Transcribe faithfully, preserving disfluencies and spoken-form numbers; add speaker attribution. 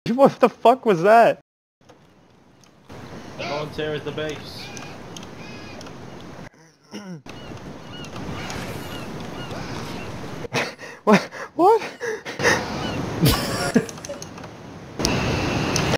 Speaker 1: What the fuck was that?
Speaker 2: Volunteer is the base.
Speaker 1: What? What?